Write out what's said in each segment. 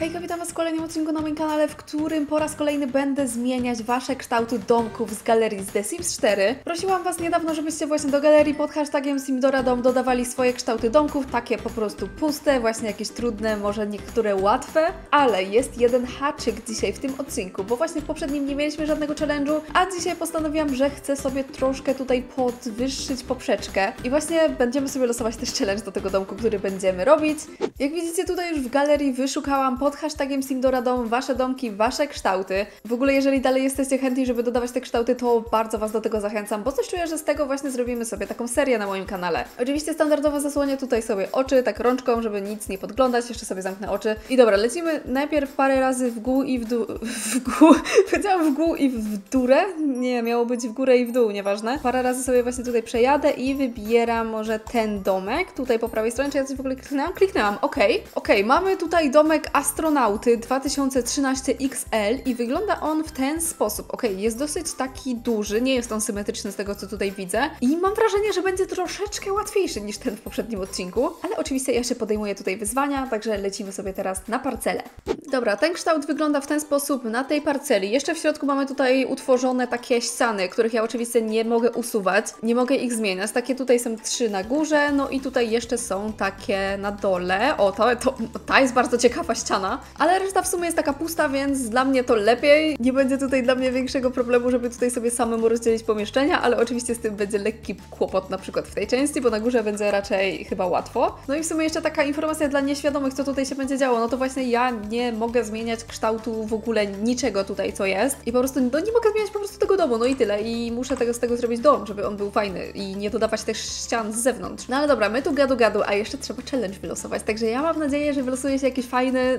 Hejka, witam Was w kolejnym odcinku na moim kanale, w którym po raz kolejny będę zmieniać Wasze kształty domków z galerii z The Sims 4. Prosiłam Was niedawno, żebyście właśnie do galerii pod hashtagiem SimdoraDom dodawali swoje kształty domków, takie po prostu puste, właśnie jakieś trudne, może niektóre łatwe, ale jest jeden haczyk dzisiaj w tym odcinku, bo właśnie w poprzednim nie mieliśmy żadnego challenge'u, a dzisiaj postanowiłam, że chcę sobie troszkę tutaj podwyższyć poprzeczkę i właśnie będziemy sobie losować też challenge do tego domku, który będziemy robić. Jak widzicie, tutaj już w galerii wyszukałam pod hashtagiem SimdoraDom Wasze domki, Wasze kształty. W ogóle jeżeli dalej jesteście chętni, żeby dodawać te kształty, to bardzo Was do tego zachęcam, bo coś czuję, że z tego właśnie zrobimy sobie taką serię na moim kanale. Oczywiście standardowo zasłonię tutaj sobie oczy, tak rączką, żeby nic nie podglądać, jeszcze sobie zamknę oczy. I dobra, lecimy najpierw parę razy w gół i w dół, powiedziałam w gół i w dórę? Nie, miało być w górę i w dół, nieważne. Parę razy sobie właśnie tutaj przejadę i wybieram może ten domek, tutaj po prawej stronie, czy ja coś w ogóle kliknęłam? Kliknęłam, okej, mamy tutaj domek Astronauty 2013 XL i wygląda on w ten sposób. Jest dosyć taki duży, nie jest on symetryczny z tego, co tutaj widzę i mam wrażenie, że będzie troszeczkę łatwiejszy niż ten w poprzednim odcinku, ale oczywiście ja się podejmuję tutaj wyzwania, także lecimy sobie teraz na parcelę. Dobra, ten kształt wygląda w ten sposób na tej parceli. Jeszcze w środku mamy tutaj utworzone takie ściany, których ja oczywiście nie mogę usuwać, nie mogę ich zmieniać. Takie tutaj są 3 na górze, no i tutaj jeszcze są takie na dole. O, ta jest bardzo ciekawa ściana, ale reszta w sumie jest taka pusta, więc dla mnie to lepiej. Nie będzie tutaj dla mnie większego problemu, żeby tutaj sobie samemu rozdzielić pomieszczenia, ale oczywiście z tym będzie lekki kłopot na przykład w tej części, bo na górze będzie raczej chyba łatwo. No i w sumie jeszcze taka informacja dla nieświadomych, co tutaj się będzie działo. No to właśnie ja nie mogę zmieniać kształtu w ogóle niczego tutaj, co jest i po prostu, no nie mogę zmieniać po prostu tego domu, no i tyle. I muszę z tego zrobić dom, żeby on był fajny i nie dodawać też ścian z zewnątrz. No ale dobra, my tu gadu, a jeszcze trzeba challenge wylosować, także ja mam nadzieję, że wylosuje się jakiś fajny,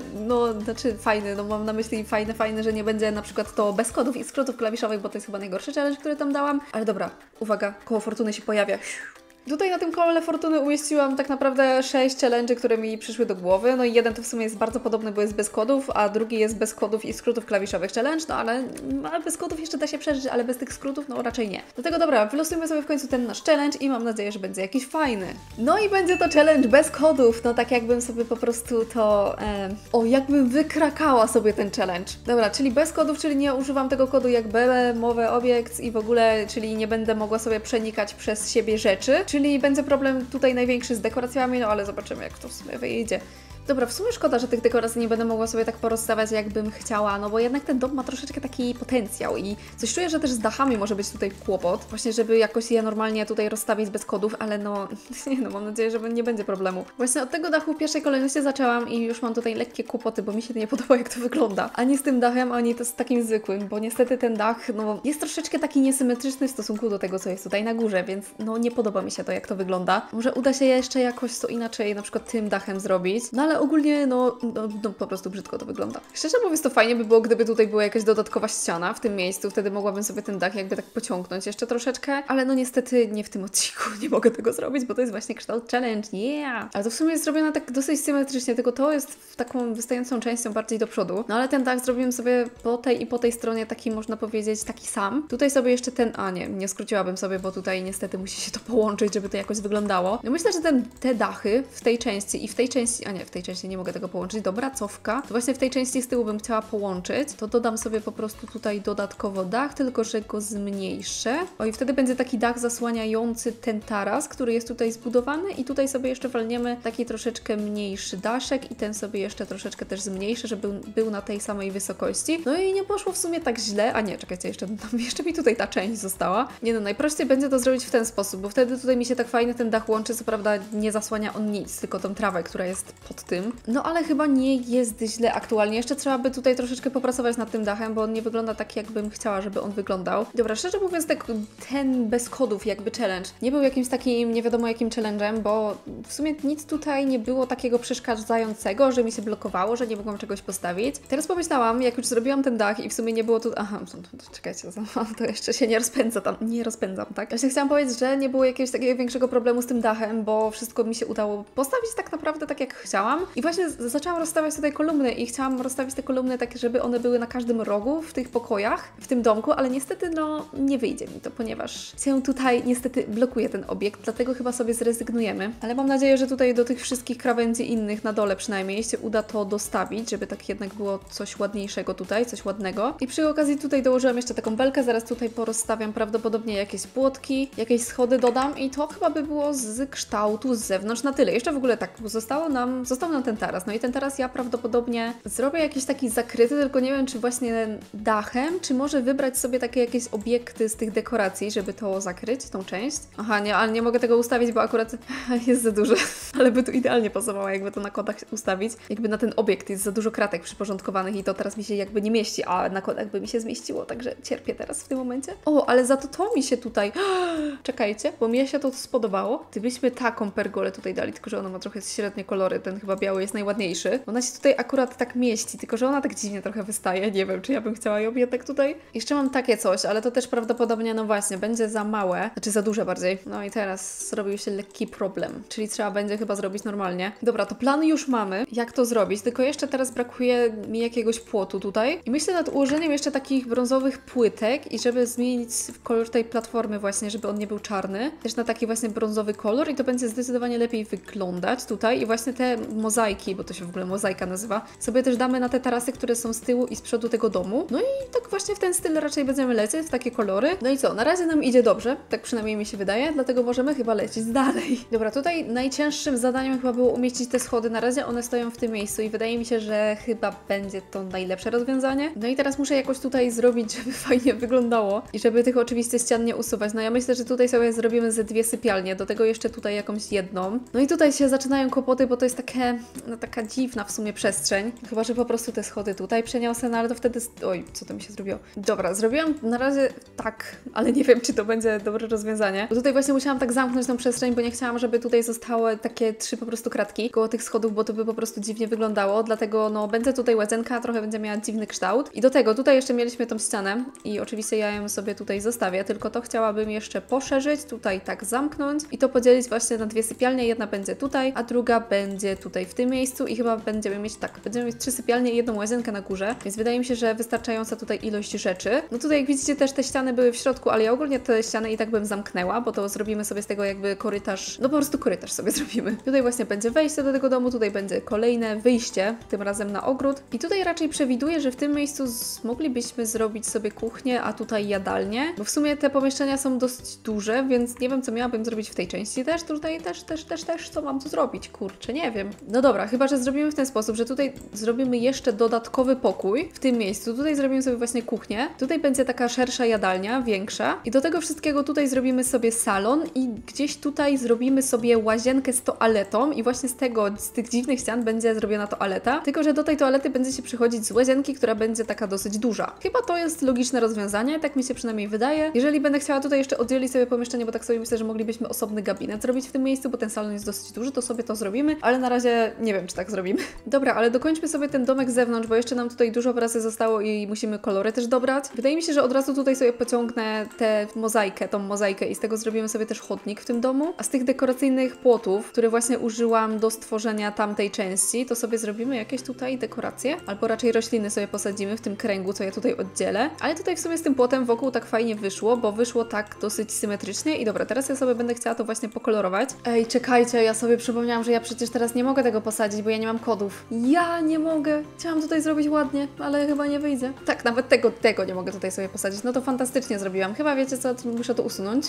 no mam na myśli fajny, że nie będzie na przykład to bez kodów i skrótów klawiszowych, bo to jest chyba najgorszy challenge, który tam dałam. Ale dobra, uwaga, koło fortuny się pojawia. Tutaj na tym kole fortuny umieściłam tak naprawdę 6 challenge'y, które mi przyszły do głowy. No i jeden to w sumie jest bardzo podobny, bo jest bez kodów, a drugi jest bez kodów i skrótów klawiszowych challenge, no ale bez kodów jeszcze da się przeżyć, ale bez tych skrótów no raczej nie. Dlatego dobra, wylosujmy sobie w końcu ten nasz challenge i mam nadzieję, że będzie jakiś fajny. No i będzie to challenge bez kodów, no tak jakbym sobie po prostu to... jakbym wykrakała sobie ten challenge. Dobra, czyli bez kodów, czyli nie używam tego kodu jak BB, mowę, obiekt i w ogóle, czyli nie będę mogła sobie przenikać przez siebie rzeczy. Czyli będzie problem tutaj największy z dekoracjami, no ale zobaczymy, jak to w sumie wyjdzie. Dobra, w sumie szkoda, że tych dekoracji nie będę mogła sobie tak porozstawiać, jakbym chciała, no bo jednak ten dom ma troszeczkę taki potencjał i coś czuję, że też z dachami może być tutaj kłopot, właśnie żeby jakoś je normalnie tutaj rozstawić bez kodów, ale no, mam nadzieję, że nie będzie problemu. Właśnie od tego dachu w pierwszej kolejności zaczęłam i już mam tutaj lekkie kłopoty, bo mi się nie podoba, jak to wygląda. Ani z tym dachem, ani to z takim zwykłym, bo niestety ten dach, no, jest troszeczkę taki niesymetryczny w stosunku do tego, co jest tutaj na górze, więc no nie podoba mi się to, jak to wygląda. Może uda się jeszcze jakoś to inaczej, na przykład tym dachem zrobić, no ale ogólnie no po prostu brzydko to wygląda. Szczerze mówiąc, to fajnie by było, gdyby tutaj była jakaś dodatkowa ściana w tym miejscu, wtedy mogłabym sobie ten dach jakby tak pociągnąć jeszcze troszeczkę, ale no niestety nie w tym odcinku nie mogę tego zrobić, bo to jest właśnie kształt challenge, Ale to w sumie jest zrobione tak dosyć symetrycznie, tylko to jest taką wystającą częścią bardziej do przodu, no ale ten dach zrobiłem sobie po tej i po tej stronie taki, można powiedzieć, taki sam. Tutaj sobie jeszcze nie skróciłabym sobie, bo tutaj niestety musi się to połączyć, żeby to jakoś wyglądało. No myślę, że te dachy w tej części i w tej części, w tej części nie mogę tego połączyć. Dobra, cofka. To właśnie w tej części z tyłu bym chciała połączyć. To dodam sobie po prostu tutaj dodatkowo dach, tylko że go zmniejszę. I wtedy będzie taki dach zasłaniający ten taras, który jest tutaj zbudowany i tutaj sobie jeszcze walniemy taki troszeczkę mniejszy daszek i ten sobie jeszcze troszeczkę też zmniejszę, żeby był na tej samej wysokości. No i nie poszło w sumie tak źle. Czekajcie, jeszcze mi tutaj ta część została. Najprościej będzie to zrobić w ten sposób, bo wtedy tutaj mi się tak fajnie ten dach łączy. Co prawda nie zasłania on nic, tylko tą trawę, która jest pod tym. No ale chyba nie jest źle aktualnie. Jeszcze trzeba by tutaj troszeczkę popracować nad tym dachem, bo on nie wygląda tak, jakbym chciała, żeby on wyglądał. Dobra, szczerze mówiąc, ten bez kodów jakby challenge nie był jakimś takim nie wiadomo jakim challenge'em, bo w sumie nic tutaj nie było takiego przeszkadzającego, że mi się blokowało, że nie mogłam czegoś postawić. Teraz pomyślałam, jak już zrobiłam ten dach i w sumie nie było tu... Czekajcie, to jeszcze się nie rozpędzam, tak? Właśnie chciałam powiedzieć, że nie było jakiegoś takiego większego problemu z tym dachem, bo wszystko mi się udało postawić tak naprawdę tak, jak chciałam. I właśnie zaczęłam rozstawiać tutaj kolumny i chciałam rozstawić te kolumny takie, żeby one były na każdym rogu w tych pokojach, w tym domku, ale niestety no nie wyjdzie mi to, ponieważ się tutaj niestety blokuje ten obiekt, dlatego chyba sobie zrezygnujemy. Ale mam nadzieję, że tutaj do tych wszystkich krawędzi innych na dole przynajmniej się uda to dostawić, żeby tak jednak było coś ładniejszego tutaj, coś ładnego. I przy okazji tutaj dołożyłam jeszcze taką belkę, zaraz tutaj porozstawiam prawdopodobnie jakieś płotki, jakieś schody dodam i to chyba by było z kształtu z zewnątrz na tyle. Jeszcze w ogóle tak, został nam ten taras. No i ten taras ja prawdopodobnie zrobię jakiś taki zakryty, tylko nie wiem, czy właśnie dachem, czy może wybrać sobie takie jakieś obiekty z tych dekoracji, żeby to zakryć, tą część. Aha, nie, ale nie mogę tego ustawić, bo akurat jest za duże, ale by tu idealnie pasowało, jakby to na kodach ustawić. Jakby na ten obiekt jest za dużo kratek przyporządkowanych i to teraz mi się jakby nie mieści, a na kodach by mi się zmieściło, także cierpię teraz w tym momencie. O, ale za to mi się tutaj... Czekajcie, bo mi się to spodobało. Gdybyśmy taką pergolę tutaj dali, tylko że ona ma trochę średnie kolory, ten chyba biały jest najładniejszy. Ona się tutaj akurat tak mieści, tylko że ona tak dziwnie trochę wystaje. Nie wiem, czy ja bym chciała ją jednak tutaj. Jeszcze mam takie coś, ale to też prawdopodobnie, no właśnie, będzie za małe, znaczy za duże bardziej. No i teraz zrobił się lekki problem, czyli trzeba będzie chyba zrobić normalnie. Dobra, to plan już mamy, jak to zrobić, tylko jeszcze teraz brakuje mi jakiegoś płotu tutaj. I myślę nad ułożeniem jeszcze takich brązowych płytek i żeby zmienić kolor tej platformy właśnie, żeby on nie był czarny, też na taki właśnie brązowy kolor i to będzie zdecydowanie lepiej wyglądać tutaj i właśnie te mozaiki, bo to się w ogóle mozaika nazywa, sobie też damy na te tarasy, które są z tyłu i z przodu tego domu. No i tak właśnie w ten styl raczej będziemy lecieć, w takie kolory. No i co, na razie nam idzie dobrze, tak przynajmniej mi się wydaje, dlatego możemy chyba lecieć dalej. Dobra, tutaj najcięższym zadaniem chyba było umieścić te schody. Na razie one stoją w tym miejscu i wydaje mi się, że chyba będzie to najlepsze rozwiązanie. No i teraz muszę jakoś tutaj zrobić, żeby fajnie wyglądało i żeby tych oczywiście ścian nie usuwać. No ja myślę, że tutaj sobie zrobimy ze 2 sypialnie, do tego jeszcze tutaj jakąś jedną. No i tutaj się zaczynają kłopoty, bo to jest takie, no taka dziwna w sumie przestrzeń. Chyba, że po prostu te schody tutaj przeniosę, no ale to wtedy... Oj, co to mi się zrobiło? Dobra, zrobiłam na razie tak, ale nie wiem, czy to będzie dobre rozwiązanie. Bo tutaj właśnie musiałam tak zamknąć tą przestrzeń, bo nie chciałam, żeby tutaj zostały takie 3 po prostu kratki koło tych schodów, bo to by po prostu dziwnie wyglądało, dlatego no będzie tutaj łazienka, trochę będzie miała dziwny kształt. I do tego, tutaj jeszcze mieliśmy tą ścianę i oczywiście ja ją sobie tutaj zostawię, tylko to chciałabym jeszcze poszerzyć, tutaj tak zamknąć i to podzielić właśnie na 2 sypialnie, jedna będzie tutaj, a druga będzie tutaj w tym miejscu i chyba będziemy mieć tak, będziemy mieć 3 sypialnie i 1 łazienkę na górze, więc wydaje mi się, że wystarczająca tutaj ilość rzeczy. No tutaj jak widzicie też te ściany były w środku, ale ja ogólnie te ściany i tak bym zamknęła, bo to zrobimy sobie z tego jakby korytarz, no po prostu korytarz sobie zrobimy. Tutaj właśnie będzie wejście do tego domu, tutaj będzie kolejne wyjście, tym razem na ogród i tutaj raczej przewiduję, że w tym miejscu moglibyśmy zrobić sobie kuchnię, a tutaj jadalnię, bo w sumie te pomieszczenia są dość duże, więc nie wiem, co miałabym zrobić w tej części też, tutaj też, co mam tu zrobić, kurczę, nie wiem. No dobra, chyba, że zrobimy w ten sposób, że tutaj zrobimy jeszcze dodatkowy pokój w tym miejscu, tutaj zrobimy sobie właśnie kuchnię, tutaj będzie taka szersza jadalnia, większa i do tego wszystkiego tutaj zrobimy sobie salon i gdzieś tutaj zrobimy sobie łazienkę z toaletą i właśnie z tych dziwnych ścian będzie zrobiona toaleta, tylko że do tej toalety będzie się przychodzić z łazienki, która będzie taka dosyć duża. Chyba to jest logiczne rozwiązanie, tak mi się przynajmniej wydaje. Jeżeli będę chciała tutaj jeszcze oddzielić sobie pomieszczenie, bo tak sobie myślę, że moglibyśmy osobny gabinet zrobić w tym miejscu, bo ten salon jest dosyć duży, to sobie to zrobimy, ale na razie nie wiem, czy tak zrobimy. Dobra, ale dokończmy sobie ten domek z zewnątrz, bo jeszcze nam tutaj dużo pracy zostało i musimy kolory też dobrać. Wydaje mi się, że od razu tutaj sobie pociągnę tą mozaikę i z tego zrobimy sobie też chodnik w tym domu, a z tych dekoracyjnych płotów, które właśnie użyłam do stworzenia tamtej części, to sobie zrobimy jakieś tutaj dekoracje, albo raczej rośliny sobie posadzimy w tym kręgu, co ja tutaj oddzielę, ale tutaj w sumie z tym płotem wokół tak fajnie wyszło, bo wyszło tak dosyć symetrycznie i dobra, teraz ja sobie będę chciała to właśnie pokolorować. Ej, czekajcie, ja sobie przypomniałam, że ja przecież teraz nie mogę tego posadzić, bo ja nie mam kodów. Ja nie mogę! Chciałam tutaj zrobić ładnie, ale chyba nie wyjdzie. Tak, nawet tego nie mogę tutaj sobie posadzić. No to fantastycznie zrobiłam. Chyba wiecie co, muszę to usunąć.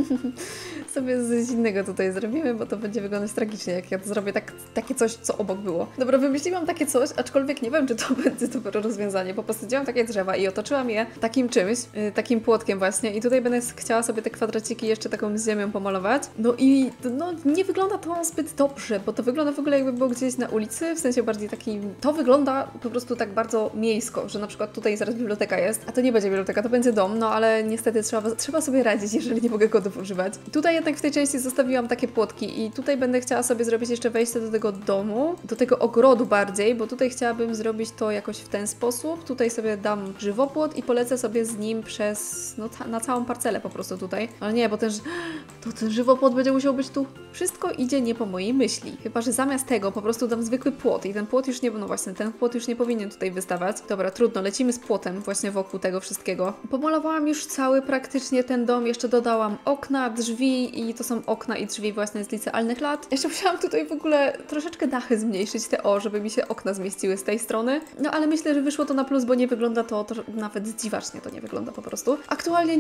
sobie z innego tutaj zrobimy, bo to będzie wyglądać tragicznie, jak ja to zrobię takie coś, co obok było. Dobra, wymyśliłam takie coś, aczkolwiek nie wiem, czy to będzie dobre rozwiązanie, bo posadziłam takie drzewa i otoczyłam je takim czymś, takim płotkiem właśnie i tutaj będę chciała sobie te kwadraciki jeszcze taką ziemią pomalować. No i no, nie wygląda to zbyt dobrze, bo to wygląda w ogóle jakby było gdzieś na ulicy, w sensie bardziej taki... To wygląda po prostu tak bardzo miejsko, że na przykład tutaj zaraz biblioteka jest, a to nie będzie biblioteka, to będzie dom, no ale niestety trzeba sobie radzić, jeżeli nie mogę kodów używać. I tutaj jednak w tej części zostawiłam takie płotki i tutaj będę chciała sobie zrobić jeszcze wejście do tego domu, do tego ogrodu bardziej, bo tutaj chciałabym zrobić to jakoś w ten sposób. Tutaj sobie dam żywopłot i polecę sobie z nim przez, no na całą parcelę po prostu tutaj. Ale nie, bo ten żywopłot będzie musiał być tu. Wszystko idzie nie po mojej myśli. Chyba że zamiast tego, po prostu dam zwykły płot i ten płot już nie, no właśnie, ten płot już nie powinien tutaj wystawać. Dobra, trudno, lecimy z płotem właśnie wokół tego wszystkiego. Pomalowałam już cały praktycznie ten dom, jeszcze dodałam okna, drzwi i to są okna i drzwi właśnie z licealnych lat. Jeszcze musiałam tutaj w ogóle troszeczkę dachy zmniejszyć, żeby mi się okna zmieściły z tej strony. No ale myślę, że wyszło to na plus, bo nie wygląda to nawet dziwacznie to nie wygląda po prostu. Aktualnie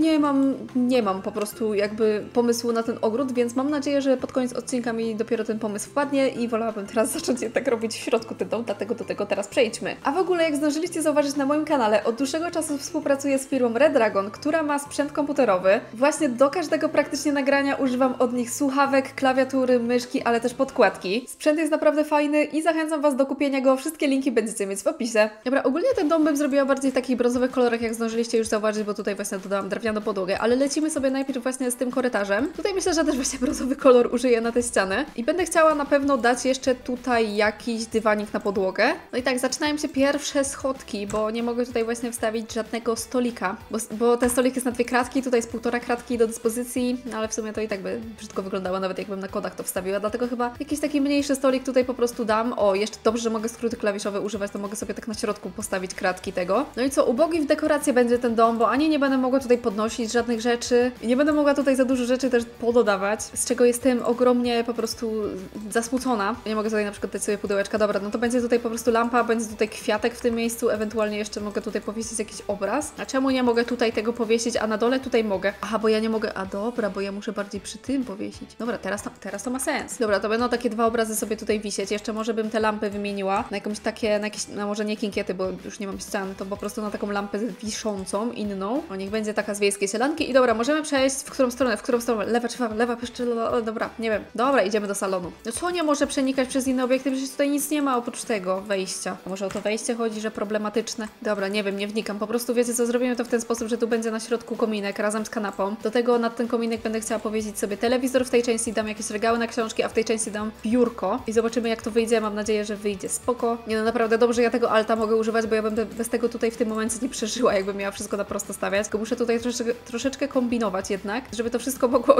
nie mam po prostu jakby pomysłu na ten ogród, więc mam nadzieję, że pod koniec odcinka mi dopiero ten pomysł wpadnie i wolałabym teraz zacząć tak robić w środku ten dom, dlatego do tego teraz przejdźmy. A w ogóle, jak zdążyliście zauważyć na moim kanale, od dłuższego czasu współpracuję z firmą Red Dragon, która ma sprzęt komputerowy. Właśnie do każdego praktycznie nagrania używam od nich słuchawek, klawiatury, myszki, ale też podkładki. Sprzęt jest naprawdę fajny i zachęcam Was do kupienia go. Wszystkie linki będziecie mieć w opisie. Dobra, ogólnie ten dom bym zrobiła bardziej w takich brązowych kolorach, jak zdążyliście już zauważyć, bo tutaj właśnie dodałam drewnianą podłogę, ale lecimy sobie najpierw właśnie z tym korytarzem. Tutaj myślę, że też właśnie brązowy kolor użyję na tę ścianę i będę chciała na pewno dać jeszcze tutaj jakiś dywanik na podłogę. No i tak, zaczynają się pierwsze schodki, bo nie mogę tutaj właśnie wstawić żadnego stolika, bo ten stolik jest na 2 kratki, tutaj jest 1,5 kratki do dyspozycji, no ale w sumie to i tak by brzydko wyglądało, nawet jakbym na kodach to wstawiła, dlatego chyba jakiś taki mniejszy stolik tutaj po prostu dam. O, jeszcze dobrze, że mogę skróty klawiszowe używać, to mogę sobie tak na środku postawić kratki tego. No i co, ubogi w dekorację będzie ten dom, bo ani nie będę mogła tutaj podnosić żadnych rzeczy i nie będę mogła tutaj za dużo rzeczy też pododawać, z czego jestem ogromnie po prostu zasmucona. Nie mogę tutaj na przykład dać sobie pudełeczka, dobra, no to będzie tutaj po prostu lampa, będzie tutaj kwiatek w tym miejscu, ewentualnie jeszcze mogę tutaj powiesić jakiś obraz. A czemu nie mogę tutaj tego powiesić, a na dole tutaj mogę? Aha, bo ja nie mogę, a dobra, bo ja muszę bardziej przy tym powiesić. Dobra, teraz to ma sens. Dobra, to będą takie 2 obrazy sobie tutaj wisieć. Jeszcze może bym te lampy wymieniła na jakąś takie, no może nie kinkiety, bo już nie mam ścian, to po prostu na taką lampę wiszącą, inną. O, niech będzie taka z wiejskiej sielanki. I dobra, możemy przejść w którą stronę, lewa czy lewa, dobra, nie wiem. Dobra, idziemy do salonu. No co nie może przenikać przez inne obiekty? Przecież tutaj nic nie ma oprócz tego wejścia. A może o to wejście chodzi, że problematyczne? Dobra, nie wiem, nie wnikam. Po prostu wiecie co, zrobimy to w ten sposób, że tu będzie na środku kominek razem z kanapą. Do tego nad ten kominek będę chciała powiesić sobie telewizor, w tej części dam jakieś regały na książki, a w tej części dam biurko. I zobaczymy jak to wyjdzie. Mam nadzieję, że wyjdzie spoko. Nie no, naprawdę dobrze, ja tego alta mogę używać, bo ja bym bez tego tutaj w tym momencie nie przeżyła, jakbym miała wszystko na prosto stawiać. Tylko muszę tutaj troszeczkę kombinować jednak, żeby to wszystko mogło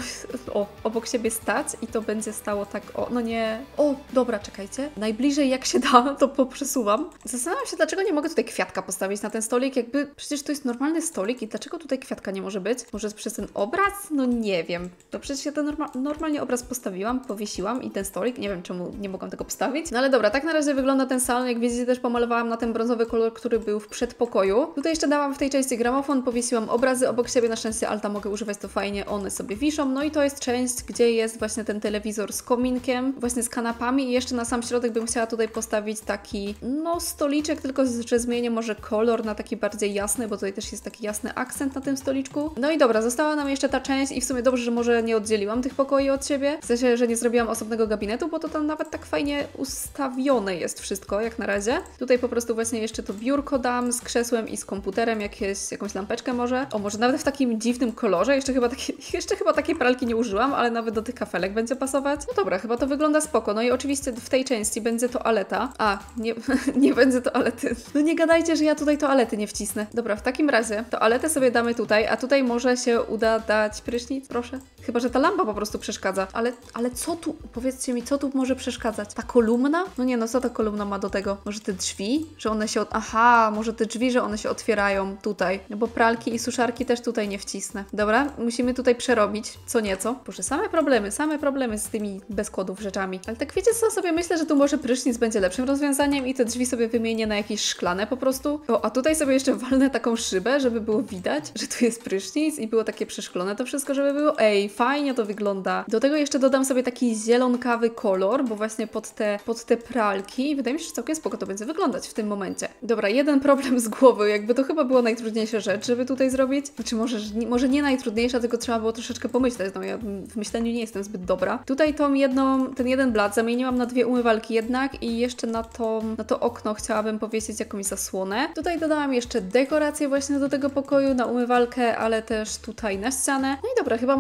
obok siebie stać i to będzie stało tak, no nie. O, dobra, czekajcie. Najbliżej jak się da, to poprzesuwam. Zastanawiam się, dlaczego nie mogę tutaj kwiatka postawić na ten stolik, jakby przecież to jest normalny stolik i dlaczego tutaj kwiatka nie może być? Może przez ten obraz? No nie wiem. To przecież ja ten normalnie obraz postawiłam, powiesiłam i ten stolik, nie wiem czemu nie mogłam tego postawić. No ale dobra, tak na razie wygląda ten salon, jak widzicie też pomalowałam na ten brązowy kolor, który był w przedpokoju. Tutaj jeszcze dałam w tej części gramofon, powiesiłam obrazy obok siebie, na szczęście alta mogę używać, to fajnie, one sobie wiszą. No i to jest część, gdzie jest właśnie ten telewizor z kominkiem, właśnie z kanapami i jeszcze na sam środek bym chciała tutaj postawić taki, no stoliczek, tylko że zmienię może kolor na taki bardziej jasny, bo tutaj też jest taki jasny akcent na tym stoliczku. No i dobra, została nam jeszcze ta część i w sumie dobrze, że może nie oddzieliłam tych pokoi od siebie, w sensie, że nie zrobiłam osobnego gabinetu, bo to tam nawet tak fajnie ustawione jest wszystko, jak na razie. Tutaj po prostu właśnie jeszcze to biurko dam z krzesłem i z komputerem, jakąś lampeczkę może. O, może nawet w takim dziwnym kolorze, jeszcze chyba takiej pralki nie użyłam, ale nawet do tych kafelek będzie pasować. No dobra, chyba to wygląda spoko. No i oczywiście w tej części będzie toaleta. A, nie będzie toalety. No nie gadajcie, że ja tutaj toalety nie wcisnę. Dobra, w takim razie toaletę sobie damy tutaj, a tutaj może się uda dać prysznic, proszę. Chyba że ta lampa po prostu przeszkadza. Ale co tu? Powiedzcie mi, co tu może przeszkadzać? Ta kolumna? No nie, no co ta kolumna ma do tego? Może te drzwi? Że one się... Aha, może te drzwi, że one się otwierają tutaj. No bo pralki i suszarki też tutaj nie wcisnę. Dobra, musimy tutaj przerobić co nieco. Boże, same problemy z tymi bez kodów rzeczami. Ale tak wiecie co, sobie myślę, że tu może prysznic będzie lepszym rozwiązaniem i te drzwi sobie wymienię na jakieś szklane po prostu. O, a tutaj sobie jeszcze walnę taką szybę, żeby było widać, że tu jest prysznic i było takie przeszklone to wszystko, żeby było. Ej, fajnie to wygląda. Do tego jeszcze dodam sobie taki zielonkawy kolor, bo właśnie pod te pralki wydaje mi się, że całkiem spoko to będzie wyglądać w tym momencie. Dobra, jeden problem z głowy, jakby to chyba była najtrudniejsza rzecz, żeby tutaj zrobić. Znaczy może nie najtrudniejsza, tylko trzeba było troszeczkę pomyśleć. No ja w myśleniu nie jestem zbyt dobra. Tutaj ten jeden blat zamieniłam na 2 umywalki jednak i jeszcze na to okno chciałabym powiesić jakąś zasłonę. Tutaj dodałam jeszcze dekorację właśnie do tego pokoju, na umywalkę, ale też tutaj na ścianę. No i dobra, chyba możemy się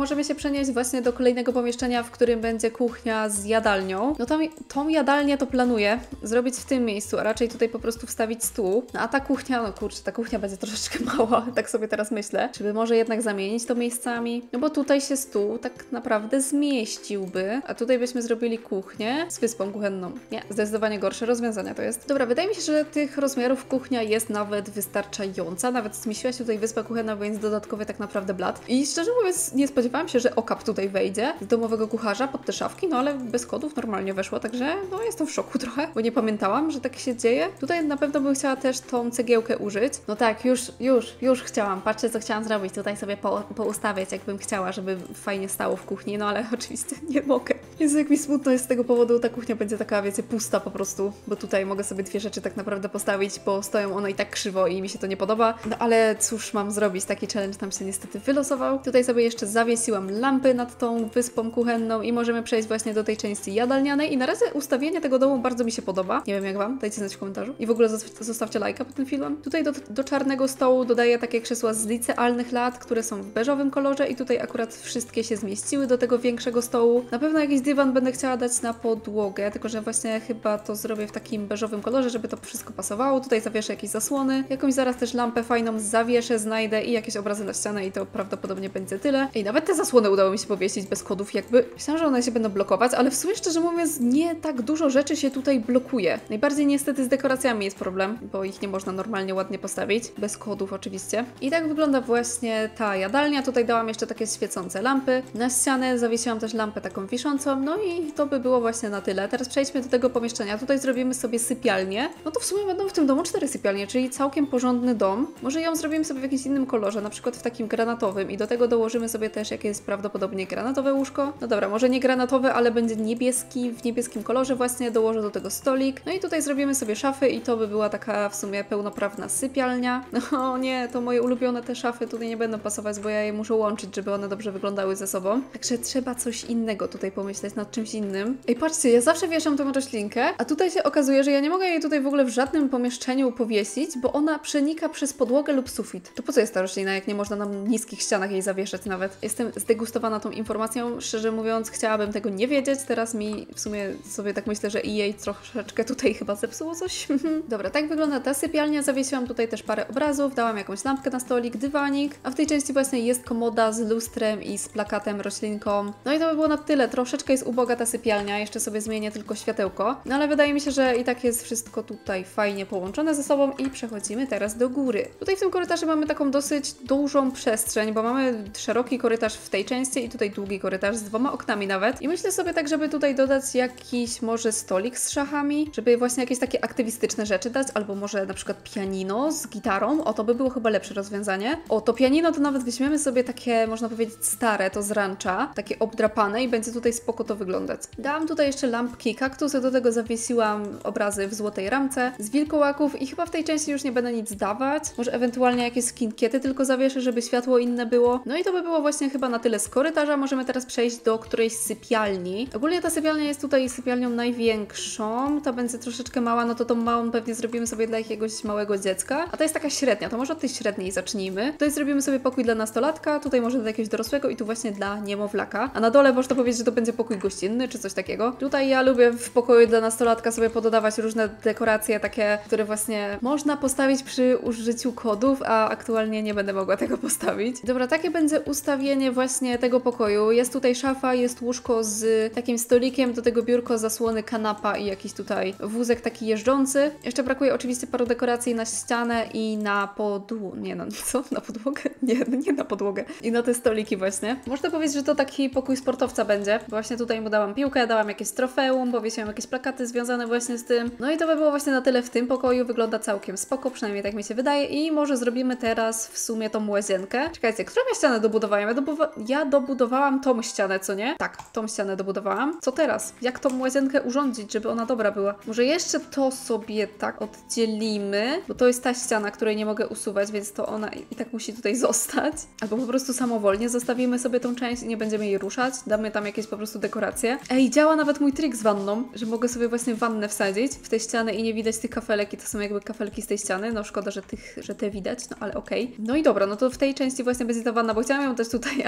przenieść właśnie do kolejnego pomieszczenia, w którym będzie kuchnia z jadalnią. No tą jadalnię to planuję zrobić w tym miejscu, a raczej tutaj po prostu wstawić stół. No a ta kuchnia, no kurczę, ta kuchnia będzie troszeczkę mała, tak sobie teraz myślę. Żeby może jednak zamienić to miejscami? No bo tutaj się stół tak naprawdę zmieściłby, a tutaj byśmy zrobili kuchnię z wyspą kuchenną. Nie, zdecydowanie gorsze rozwiązania to jest. Dobra, wydaje mi się, że tych rozmiarów kuchnia jest nawet wystarczająca. Nawet zmieściła się tutaj wyspa kuchenna, więc dodatkowy tak naprawdę blat. I szczerze mówiąc, nie spodziewałam się, że okap tutaj wejdzie z domowego kucharza pod te szafki, no ale bez kodów normalnie weszło, także no jestem w szoku trochę, bo nie pamiętałam, że tak się dzieje. Tutaj na pewno bym chciała też tą cegiełkę użyć. No tak, już chciałam. Patrzcie, co chciałam zrobić. Tutaj sobie poustawiać, jakbym chciała, żeby fajnie stało w kuchni, no ale oczywiście nie mogę. Jezu, jak mi smutno jest z tego powodu, ta kuchnia będzie taka, wiecie, pusta po prostu, bo tutaj mogę sobie dwie rzeczy tak naprawdę postawić, bo stoją one i tak krzywo i mi się to nie podoba. No ale cóż mam zrobić, taki challenge nam się niestety wylosował. Tutaj sobie jeszcze zawiesiłam lampy nad tą wyspą kuchenną i możemy przejść właśnie do tej części jadalnianej i na razie ustawienie tego domu bardzo mi się podoba. Nie wiem jak Wam, dajcie znać w komentarzu. I w ogóle zostawcie lajka pod tym filmem. Tutaj do czarnego stołu dodaję takie krzesła z licealnych lat, które są w beżowym kolorze i tutaj akurat wszystkie się zmieściły do tego większego stołu. Na pewno jakiś dywan będę chciała dać na podłogę, tylko że właśnie chyba to zrobię w takim beżowym kolorze, żeby to wszystko pasowało. Tutaj zawieszę jakieś zasłony, jakąś zaraz też lampę fajną zawieszę, znajdę i jakieś obrazy na ścianę i to prawdopodobnie będzie tyle. I nawet te zasłony udało mi się powiesić bez kodów, jakby myślałam, że one się będą blokować, ale w sumie szczerze mówiąc nie tak dużo rzeczy się tutaj blokuje. Najbardziej niestety z dekoracjami jest problem, bo ich nie można normalnie ładnie postawić, bez kodów oczywiście. I tak wygląda właśnie ta jadalnia. Tutaj dałam jeszcze takie świecące lampy. Na ścianę zawiesiłam też lampę taką wiszącą, no i to by było właśnie na tyle. Teraz przejdźmy do tego pomieszczenia. Tutaj zrobimy sobie sypialnię. No to w sumie będą w tym domu 4 sypialnie, czyli całkiem porządny dom. Może ją zrobimy sobie w jakimś innym kolorze, na przykład w takim granatowym i do tego dołożymy sobie też jakieś prawdopodobnie granatowe łóżko. No dobra, może nie granatowe, ale będzie niebieski, w niebieskim kolorze właśnie, dołożę do tego stolik. No i tutaj zrobimy sobie szafy i to by była taka w sumie pełnoprawna sypialnia. No nie, to moje ulubione te szafy tutaj nie będą pasować, bo ja je muszę łączyć, żeby one dobrze wyglądały ze sobą. Także trzeba coś innego tutaj pomyśleć, nad czymś innym. Ej, patrzcie, ja zawsze wieszam tą roślinkę, a tutaj się okazuje, że ja nie mogę jej tutaj w ogóle w żadnym pomieszczeniu powiesić, bo ona przenika przez podłogę lub sufit. To po co jest ta roślina, jak nie można na niskich ścianach jej zawieszać nawet? Jestem zdegustowana tą informacją, szczerze mówiąc, chciałabym tego nie wiedzieć, teraz mi w sumie sobie tak myślę, że jej troszeczkę tutaj chyba zepsuło coś. Dobra, tak wygląda ta sypialnia, zawiesiłam tutaj też parę obrazów, dałam jakąś lampkę na stolik, dywanik, a w tej części właśnie jest komoda z lustrem i z plakatem, roślinką. No i to by było na tyle, troszeczkę jest uboga ta sypialnia, jeszcze sobie zmienię tylko światełko, no ale wydaje mi się, że i tak jest wszystko tutaj fajnie połączone ze sobą i przechodzimy teraz do góry. Tutaj w tym korytarzu mamy taką dosyć dużą przestrzeń, bo mamy szeroki korytarz w tej części i tutaj długi korytarz z 2 oknami nawet. I myślę sobie tak, żeby tutaj dodać jakiś może stolik z szachami, żeby właśnie jakieś takie aktywistyczne rzeczy dać, albo może na przykład pianino z gitarą, o to by było chyba lepsze rozwiązanie. O, to pianino to nawet weźmiemy sobie takie, można powiedzieć stare, to z rancha, takie obdrapane i będzie tutaj spoko to wyglądać. Dałam tutaj jeszcze lampki, kaktusy, do tego zawiesiłam obrazy w złotej ramce z wilkołaków i chyba w tej części już nie będę nic dawać. Może ewentualnie jakieś skinkiety tylko zawieszę, żeby światło inne było. No i to by było właśnie chyba na tyle z korytarza. Możemy teraz przejść do którejś sypialni. Ogólnie ta sypialnia jest tutaj sypialnią największą. Ta będzie troszeczkę mała, no to tą małą pewnie zrobimy sobie dla jakiegoś małego dziecka. A ta jest taka średnia, to może od tej średniej zacznijmy. Tutaj zrobimy sobie pokój dla nastolatka, tutaj może dla jakiegoś dorosłego i tu właśnie dla niemowlaka. A na dole można powiedzieć, że to będzie pokój gościnny czy coś takiego. Tutaj ja lubię w pokoju dla nastolatka sobie pododawać różne dekoracje takie, które właśnie można postawić przy użyciu kodów, a aktualnie nie będę mogła tego postawić. Dobra, takie będzie ustawienie właśnie tego pokoju. Jest tutaj szafa, jest łóżko z takim stolikiem, do tego biurko, zasłony, kanapa i jakiś tutaj wózek taki jeżdżący. Jeszcze brakuje oczywiście paru dekoracji na ścianę i na podłogę. Nie no, co? Na podłogę? Nie na podłogę. I na te stoliki właśnie. Można powiedzieć, że to taki pokój sportowca będzie. Właśnie tutaj mu dałam piłkę, dałam jakieś trofeum, powiesiłam jakieś plakaty związane właśnie z tym. No i to by było właśnie na tyle w tym pokoju. Wygląda całkiem spoko, przynajmniej tak mi się wydaje. I może zrobimy teraz w sumie tą łazienkę. Czekajcie, którą ja ścianę dobudowałam? Ja dobudowałam tą ścianę, co nie? Tak, tą ścianę dobudowałam. Co teraz? Jak tą łazienkę urządzić, żeby ona dobra była? Może jeszcze to sobie tak oddzielimy, bo to jest ta ściana, której nie mogę usuwać, więc to ona i tak musi tutaj zostać. Albo po prostu samowolnie zostawimy sobie tą część i nie będziemy jej ruszać. Damy tam jakieś po prostu dekoracje. Ej, działa nawet mój trik z wanną, że mogę sobie właśnie wannę wsadzić w tę ścianę i nie widać tych kafelek i to są jakby kafelki z tej ściany. No szkoda, że te widać, no ale okej. No i dobra, no to w tej części właśnie będzie ta wanna, bo chciałam ją też tutaj, ale niestety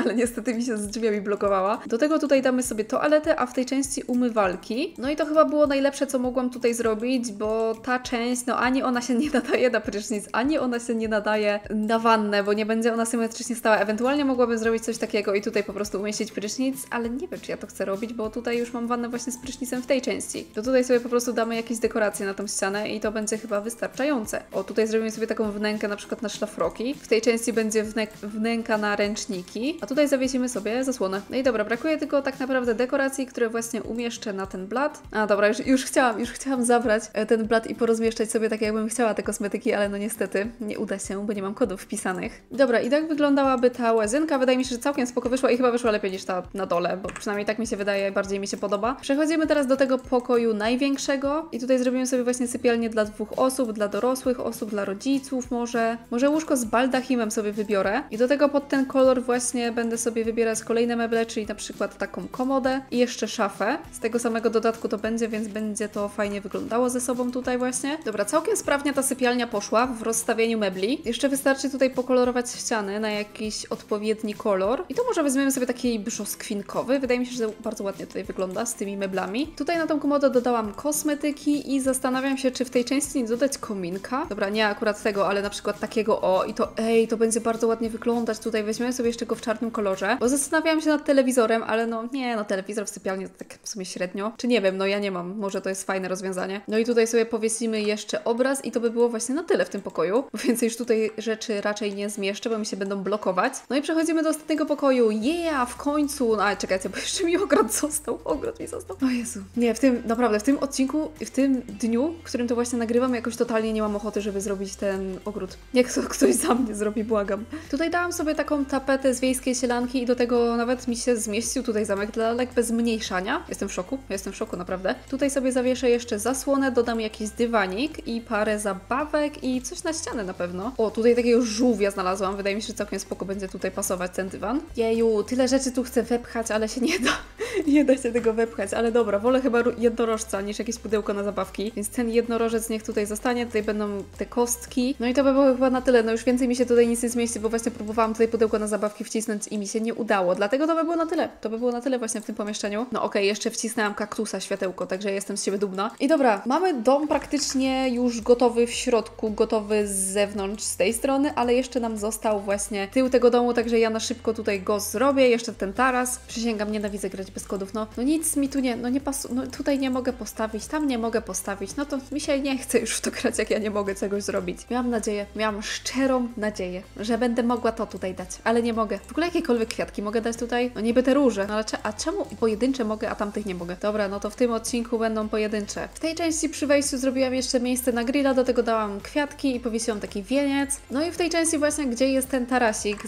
niestety mi się z drzwiami blokowała. Do tego tutaj damy sobie toaletę, a w tej części umywalki. No i to chyba było najlepsze, co mogłam tutaj zrobić, bo ta część, no ani ona się nie nadaje na prysznic, ani ona się nie nadaje na wannę, bo nie będzie ona symetrycznie stała. Ewentualnie mogłabym zrobić coś takiego i tutaj po prostu umieścić prysznic, ale nie wiem, czy ja to chcę robić, bo tutaj już mam wannę właśnie z prysznicem w tej części. To tutaj sobie po prostu damy jakieś dekoracje na tą ścianę i to będzie chyba wystarczające. O, tutaj zrobimy sobie taką wnękę na przykład na szlafroki. W tej części będzie wnęka na ręczniki, a tutaj zawiesimy sobie zasłonę. No i dobra, brakuje tylko tak naprawdę dekoracji, które właśnie umieszczę na ten blat. A dobra, już chciałam zabrać ten blat i porozmieszczać sobie tak, jakbym chciała te kosmetyki, ale no niestety nie uda się, bo nie mam kodów wpisanych. Dobra, i tak wyglądałaby ta łazynka. Wydaje mi się, że całkiem spoko wyszła i chyba wyszła lepiej niż ta na dole, bo przynajmniej tak mi się wydaje, bardziej mi się podoba. Przechodzimy teraz do tego pokoju największego i tutaj zrobimy sobie właśnie sypialnię dla 2 osób, dla dorosłych osób, dla rodziców może. Może łóżko z baldachimem sobie wybiorę i do tego pod ten kolor właśnie będę sobie wybierać kolejne meble, czyli na przykład taką komodę i jeszcze szafę. Z tego samego dodatku to będzie, więc będzie to fajnie wyglądało ze sobą tutaj właśnie. Dobra, całkiem sprawnie ta sypialnia poszła w rozstawieniu mebli. Jeszcze wystarczy tutaj pokolorować ściany na jakiś odpowiedni kolor i to może weźmiemy sobie taki brzoskwinkowy. Wydaje mi się, że bardzo ładnie tutaj wygląda z tymi meblami. Tutaj na tą komodę dodałam kosmetyki i zastanawiam się, czy w tej części nie dodać kominka. Dobra, nie akurat tego, ale na przykład takiego o i to to będzie bardzo ładnie wyglądać. Tutaj weźmiemy sobie jeszcze go w czarnym kolorze, bo zastanawiałam się nad telewizorem, ale no nie, no telewizor w sypialni to tak w sumie średnio. Czy nie wiem, no ja nie mam, może to jest fajne rozwiązanie. No i tutaj sobie powiesimy jeszcze obraz i to by było właśnie na tyle w tym pokoju, bo więcej już tutaj rzeczy raczej nie zmieszczę, bo mi się będą blokować. No i przechodzimy do ostatniego pokoju. W końcu! No, czekajcie, bo jeszcze mi ogród mi został. O Jezu. Nie, naprawdę, w tym odcinku, w tym dniu, w którym to właśnie nagrywam, jakoś totalnie nie mam ochoty, żeby zrobić ten ogród. Niech to ktoś za mnie zrobi, błagam. Tutaj dałam sobie taką tapetę z wiejskiej sielanki i do tego nawet mi się zmieścił tutaj zamek dla lalek bez zmniejszania. Jestem w szoku, naprawdę. Tutaj sobie zawieszę jeszcze zasłonę, dodam jakiś dywanik i parę zabawek i coś na ścianę na pewno. O, tutaj takiego żółwia znalazłam. Wydaje mi się, że całkiem spoko będzie tutaj pasować ten dywan. Jeju, tyle rzeczy tu chcę wepchać, ale się nie da. Nie da się tego wepchać, ale dobra, wolę chyba jednorożca niż jakieś pudełko na zabawki, więc ten jednorożec niech tutaj zostanie, tutaj będą te kostki. No i to by było chyba na tyle, no już więcej mi się tutaj nic nie zmieści, bo właśnie próbowałam tutaj pudełko na zabawki wcisnąć i mi się nie udało, dlatego to by było na tyle. To by było na tyle właśnie w tym pomieszczeniu. No okej, jeszcze wcisnęłam kaktusa światełko, także jestem z siebie dumna. I dobra, mamy dom praktycznie już gotowy w środku, gotowy z zewnątrz z tej strony, ale jeszcze nam został właśnie tył tego domu, także ja na szybko tutaj go zrobię, jeszcze ten taras. Przysięgam, nienawidzę grać bez kodów, no nic mi tu nie pasuje, no tutaj nie mogę postawić, tam nie mogę postawić, no to mi się nie chce już w to grać, jak ja nie mogę czegoś zrobić. Miałam szczerą nadzieję, że będę mogła to tutaj dać, ale nie mogę. W ogóle jakiekolwiek kwiatki mogę dać tutaj? No niby te róże, no ale czemu pojedyncze mogę, a tamtych nie mogę? Dobra, no to w tym odcinku będą pojedyncze. W tej części przy wejściu zrobiłam jeszcze miejsce na grilla, do tego dałam kwiatki i powiesiłam taki wieniec. No i w tej części właśnie, gdzie jest ten tarasik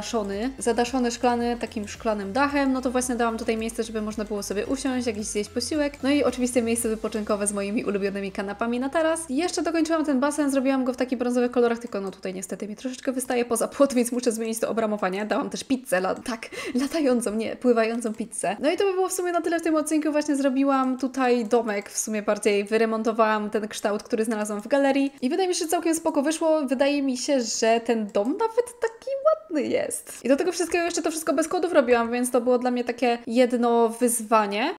zadaszony szklany, takim szklanym dachem, no to właśnie dałam tutaj miejsce, żeby można było sobie usiąść, jakiś zjeść posiłek. No i oczywiście miejsce wypoczynkowe z moimi ulubionymi kanapami na taras. I jeszcze dokończyłam ten basen, zrobiłam go w takich brązowych kolorach, tylko no tutaj niestety mi troszeczkę wystaje poza płot, więc muszę zmienić to obramowanie. Dałam też pizzę, latającą, nie, pływającą pizzę. No i to by było w sumie na tyle w tym odcinku. Właśnie zrobiłam tutaj domek, w sumie bardziej wyremontowałam ten kształt, który znalazłam w galerii i wydaje mi się, że całkiem spoko wyszło. Wydaje mi się, że ten dom nawet taki ładny jest. I do tego wszystkiego jeszcze to wszystko bez kodów robiłam, więc to było dla mnie takie jedno wyzwanie.